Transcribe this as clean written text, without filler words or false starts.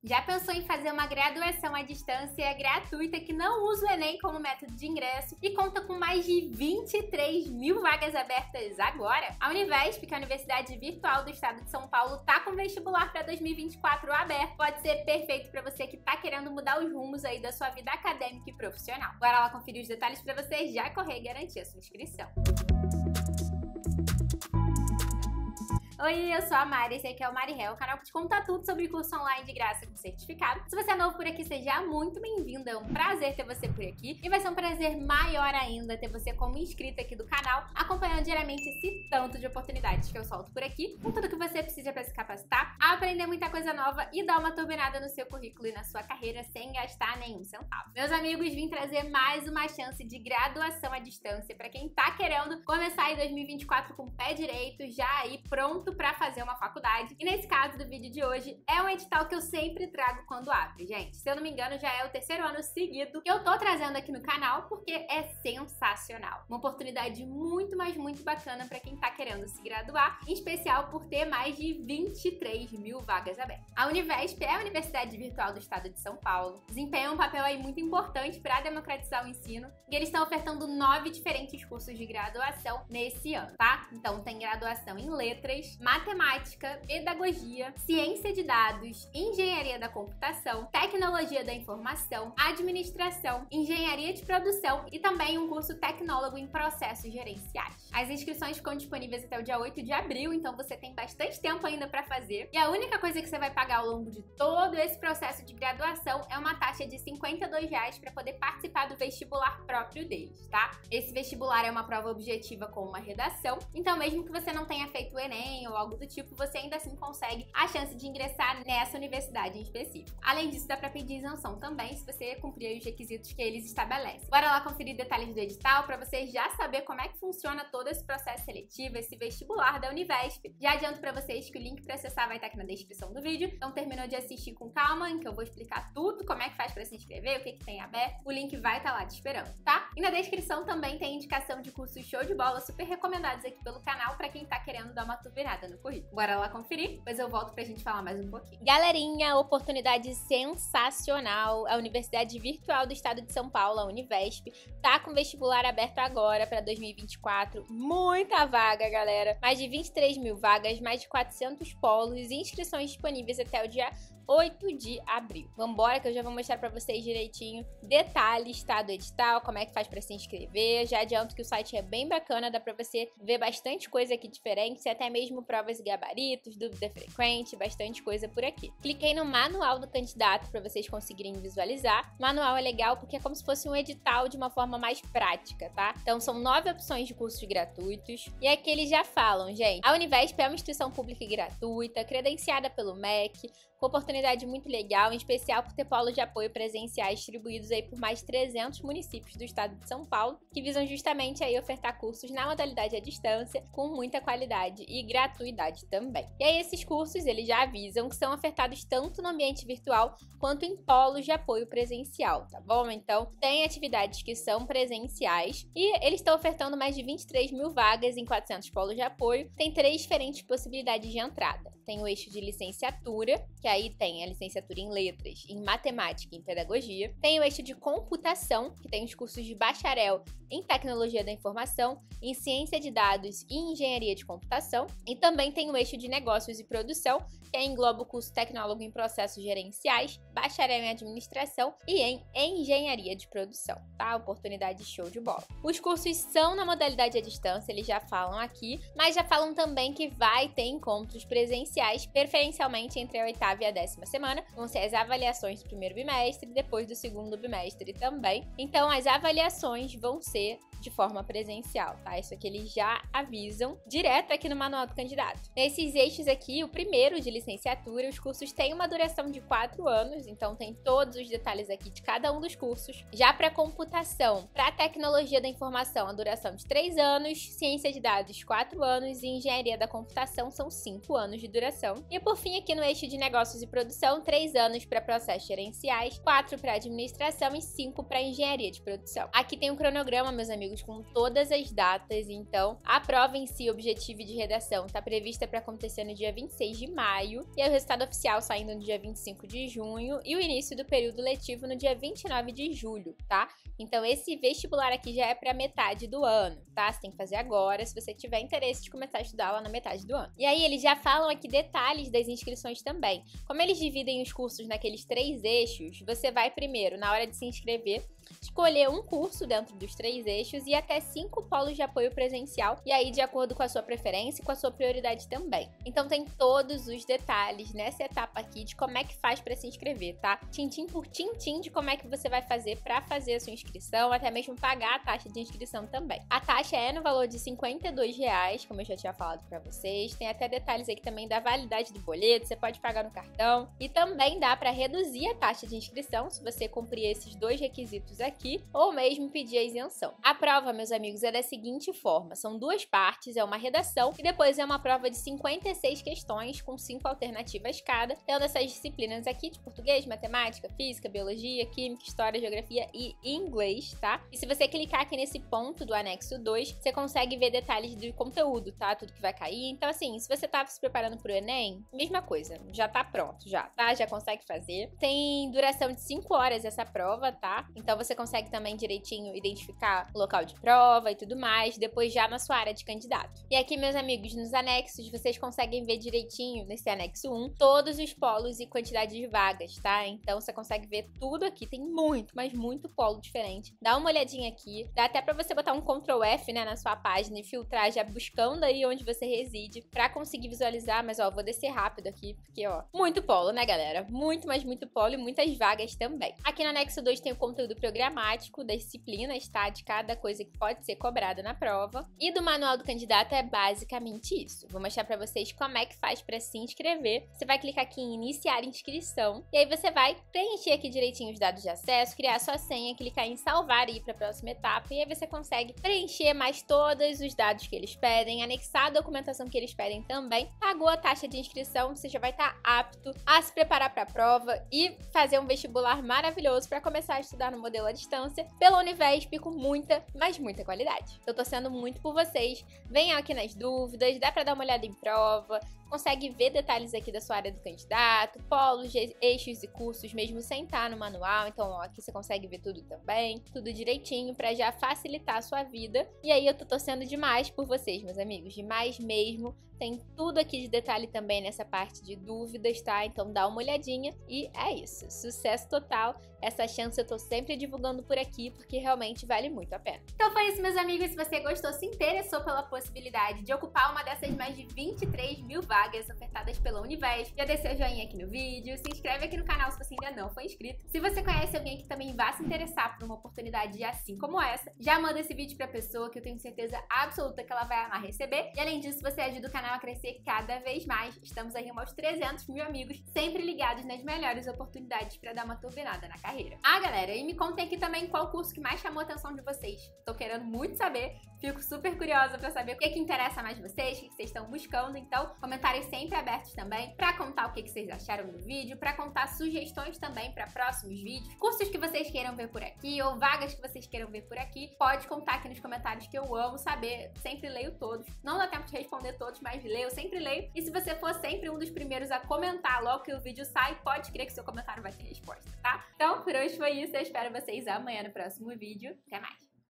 Já pensou em fazer uma graduação à distância gratuita que não usa o Enem como método de ingresso e conta com mais de 23 mil vagas abertas agora? A Univesp, que é a Universidade Virtual do Estado de São Paulo, tá com vestibular para 2024 aberto. Pode ser perfeito para você que tá querendo mudar os rumos aí da sua vida acadêmica e profissional. Bora lá conferir os detalhes para você já correr e garantir a sua inscrição. Oi, eu sou a Mari, esse aqui é o Mari Hell, o canal que te conta tudo sobre curso online de graça com certificado. Se você é novo por aqui, seja muito bem-vindo, é um prazer ter você por aqui e vai ser um prazer maior ainda ter você como inscrito aqui do canal, acompanhando diariamente esse tanto de oportunidades que eu solto por aqui, com tudo que você precisa para se capacitar, aprender muita coisa nova e dar uma turbinada no seu currículo e na sua carreira sem gastar nenhum centavo. Meus amigos, vim trazer mais uma chance de graduação à distância para quem tá querendo começar em 2024 com o pé direito, já aí pronto para fazer uma faculdade. E nesse caso do vídeo de hoje, é um edital que eu sempre trago quando abre, gente. Se eu não me engano, já é o terceiro ano seguido que eu tô trazendo aqui no canal, porque é sensacional. Uma oportunidade muito, mas muito bacana para quem tá querendo se graduar, em especial por ter mais de 23 mil vagas abertas. A Univesp é a Universidade Virtual do Estado de São Paulo, desempenha um papel aí muito importante para democratizar o ensino, e eles estão ofertando 9 diferentes cursos de graduação nesse ano, tá? Então tem graduação em letras, matemática, pedagogia, ciência de dados, engenharia da computação, tecnologia da informação, administração, engenharia de produção e também um curso tecnólogo em processos gerenciais. As inscrições ficam disponíveis até o dia 8 de abril, então você tem bastante tempo ainda para fazer. E a única coisa que você vai pagar ao longo de todo esse processo de graduação é uma taxa de R$ 52 para poder participar do vestibular próprio deles, tá? Esse vestibular é uma prova objetiva com uma redação, então mesmo que você não tenha feito o Enem ou algo do tipo, você ainda assim consegue a chance de ingressar nessa universidade em específico. Além disso, dá pra pedir isenção também, se você cumprir os requisitos que eles estabelecem. Bora lá conferir detalhes do edital pra você já saber como é que funciona todo esse processo seletivo, esse vestibular da Univesp. Já adianto pra vocês que o link pra acessar vai estar aqui na descrição do vídeo, então terminou de assistir com calma, em que eu vou explicar tudo, como é que faz pra se inscrever, o que tem aberto, o link vai estar lá te esperando, tá? E na descrição também tem indicação de cursos show de bola super recomendados aqui pelo canal pra quem tá querendo dar uma turbinada no currículo. Bora lá conferir, depois eu volto pra gente falar mais um pouquinho. Galerinha, oportunidade sensacional. A Universidade Virtual do Estado de São Paulo, a Univesp, tá com vestibular aberto agora pra 2024. Muita vaga, galera. Mais de 23 mil vagas, mais de 400 polos e inscrições disponíveis até o dia 8 de abril. Vambora que eu já vou mostrar pra vocês direitinho detalhes, tá, do edital, como é que faz pra se inscrever. Já adianto que o site é bem bacana, dá pra você ver bastante coisa aqui diferente, até mesmo provas e gabaritos, dúvida frequente, bastante coisa por aqui. Cliquei no manual do candidato pra vocês conseguirem visualizar. O manual é legal porque é como se fosse um edital de uma forma mais prática, tá? Então são 9 opções de cursos gratuitos e aqui eles já falam, gente. A Univesp é uma instituição pública e gratuita, credenciada pelo MEC, com oportunidade muito legal, em especial por ter polos de apoio presenciais distribuídos aí por mais de 300 municípios do estado de São Paulo, que visam justamente aí ofertar cursos na modalidade à distância, com muita qualidade e gratuidade também. E aí esses cursos, eles já avisam que são ofertados tanto no ambiente virtual, quanto em polos de apoio presencial, tá bom? Então, tem atividades que são presenciais, e eles estão ofertando mais de 23 mil vagas em 400 polos de apoio. Tem 3 diferentes possibilidades de entrada. Tem o eixo de licenciatura, que aí tem a licenciatura em letras, em matemática e em pedagogia. Tem o eixo de computação, que tem os cursos de bacharel em tecnologia da informação, em ciência de dados e engenharia de computação. E também tem o eixo de negócios e produção, que engloba o curso tecnólogo em processos gerenciais, bacharel em administração e em engenharia de produção, tá? Oportunidade show de bola. Os cursos são na modalidade à distância, eles já falam aqui, mas já falam também que vai ter encontros presenciais, preferencialmente entre a 8ª e a 10ª semana. Vão ser as avaliações do primeiro bimestre, depois do segundo bimestre também. Então, as avaliações vão ser de forma presencial, tá? Isso aqui eles já avisam direto aqui no manual do candidato. Nesses eixos aqui, o primeiro de licenciatura, os cursos têm uma duração de 4 anos, então tem todos os detalhes aqui de cada um dos cursos. Já para computação, para tecnologia da informação, a duração de 3 anos, ciência de dados 4 anos e engenharia da computação são 5 anos de duração. E por fim, aqui no eixo de negócios e produção, 3 anos para processos gerenciais, 4 para administração e 5 para engenharia de produção. Aqui tem um cronograma, meus amigos, amigos, com todas as datas. Então, a prova em si, objetivo de redação, tá prevista para acontecer no dia 26 de maio. E aí o resultado oficial saindo no dia 25 de junho. E o início do período letivo no dia 29 de julho, tá? Então, esse vestibular aqui já é para metade do ano, tá? Você tem que fazer agora, se você tiver interesse de começar a estudar lá na metade do ano. E aí, eles já falam aqui detalhes das inscrições também. Como eles dividem os cursos naqueles 3 eixos, você vai primeiro, na hora de se inscrever, escolher um curso dentro dos 3 eixos e até 5 polos de apoio presencial, e aí de acordo com a sua preferência e com a sua prioridade também. Então tem todos os detalhes nessa etapa aqui de como é que faz para se inscrever, tá? Tintim por tintim de como é que você vai fazer para fazer a sua inscrição, até mesmo pagar a taxa de inscrição também. A taxa é no valor de R$52, como eu já tinha falado para vocês. Tem até detalhes aqui também da validade do boleto, você pode pagar no cartão e também dá para reduzir a taxa de inscrição se você cumprir esses 2 requisitos aqui, ou mesmo pedir a isenção. A prova, meus amigos, é da seguinte forma: são 2 partes, é uma redação e depois é uma prova de 56 questões com 5 alternativas cada, tendo essas disciplinas aqui de português, matemática, física, biologia, química, história, geografia e inglês, tá? E se você clicar aqui nesse ponto do anexo 2, você consegue ver detalhes do conteúdo, tá? Tudo que vai cair. Então, assim, se você tá se preparando pro Enem, mesma coisa, já tá pronto, já, tá? Já consegue fazer. Tem duração de 5 horas essa prova, tá? Então, você consegue também direitinho identificar o local de prova e tudo mais, depois já na sua área de candidato. E aqui, meus amigos, nos anexos, vocês conseguem ver direitinho, nesse anexo 1, todos os polos e quantidade de vagas, tá? Então, você consegue ver tudo aqui, tem muito, mas muito polo diferente. Dá uma olhadinha aqui, dá até pra você botar um Ctrl F, né, na sua página e filtrar já buscando aí onde você reside pra conseguir visualizar, mas ó, vou descer rápido aqui, porque ó, muito polo, né, galera? Muito, mas muito polo e muitas vagas também. Aqui no anexo 2 tem o conteúdo programático das disciplinas, tá? De cada coisa que pode ser cobrada na prova. E do manual do candidato é basicamente isso. Vou mostrar pra vocês como é que faz pra se inscrever. Você vai clicar aqui em iniciar inscrição e aí você vai preencher aqui direitinho os dados de acesso, criar sua senha, clicar em salvar e ir pra próxima etapa e aí você consegue preencher mais todos os dados que eles pedem, anexar a documentação que eles pedem também. Pagou a taxa de inscrição, você já vai estar apto a se preparar pra prova e fazer um vestibular maravilhoso pra começar a estudar no modelo à distância pela Univesp com muita, mas muita qualidade. Eu tô torcendo muito por vocês. Venham aqui nas dúvidas, dá pra dar uma olhada em prova, consegue ver detalhes aqui da sua área do candidato, polos, eixos e cursos mesmo sem estar no manual. Então, ó, aqui você consegue ver tudo também, tudo direitinho pra já facilitar a sua vida. E aí eu tô torcendo demais por vocês, meus amigos, demais mesmo. Tem tudo aqui de detalhe também nessa parte de dúvidas, tá? Então dá uma olhadinha e é isso. Sucesso total. Essa chance eu tô sempre divulgando por aqui, porque realmente vale muito a pena. Então foi isso, meus amigos. Se você gostou, se interessou pela possibilidade de ocupar uma dessas mais de 23 mil vagas ofertadas pela Univesp, já desceu o joinha aqui no vídeo, se inscreve aqui no canal se você ainda não foi inscrito. Se você conhece alguém que também vá se interessar por uma oportunidade assim como essa, já manda esse vídeo pra pessoa que eu tenho certeza absoluta que ela vai amar receber. E além disso, você ajuda o canal a crescer cada vez mais. Estamos aí aos 300 mil amigos, sempre ligados nas melhores oportunidades pra dar uma turbinada na carreira. Ah, galera, e me contem aqui também qual curso que mais chamou a atenção de vocês. Tô querendo muito saber, fico super curiosa pra saber o que interessa mais vocês, o que vocês estão buscando. Então, comentários sempre abertos também pra contar o que vocês acharam do vídeo, pra contar sugestões também pra próximos vídeos, cursos que vocês queiram ver por aqui ou vagas que vocês queiram ver por aqui. Pode contar aqui nos comentários que eu amo saber, sempre leio todos. Não dá tempo de responder todos, mas leio, sempre leio. E se você for sempre um dos primeiros a comentar logo que o vídeo sai, pode crer que seu comentário vai ter resposta, tá? Então, por hoje foi isso. Eu espero vocês amanhã no próximo vídeo. Até mais!